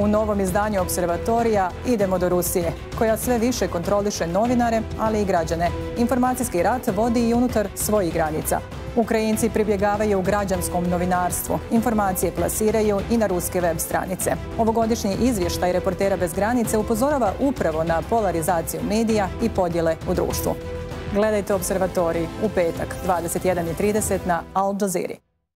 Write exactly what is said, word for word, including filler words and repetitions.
U novom izdanju Observatorija idemo do Rusije, koja sve više kontroliše novinare, ali i građane. Informacijski rat vodi i unutar svojih granica. Ukrajinci pribjegavaju građanskom novinarstvu. Informacije plasiraju i na ruske web stranice. Ovogodišnji izvještaj Reportera bez granice upozorava upravo na polarizaciju medija i podjele u društvu. Gledajte Observatorij u petak, dvadeset jedan i trideset na Al Jazeera.